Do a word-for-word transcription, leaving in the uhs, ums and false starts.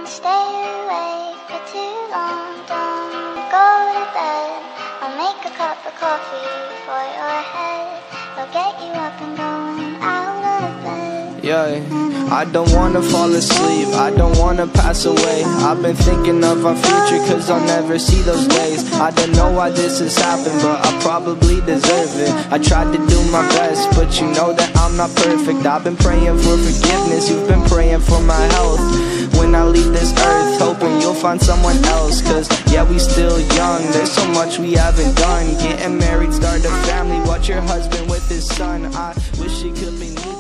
stay awake for too long. Don't go to bed. I'll make a cup of coffee for your head. I'll get you up and going out of bed. Yeah, I don't wanna fall asleep, I don't wanna pass away. I've been thinking of our future cause I'll never see those days. I don't know why this has happened, but I probably deserve it. I tried to do my best, but you know that I'm not perfect. I've been praying for forgiveness, you've been praying for my health. When I leave this earth, hoping you'll find someone else. Cause yeah, we still young, there's so much we haven't done. Getting married, start a family, watch your husband with his son. I wish it could be me.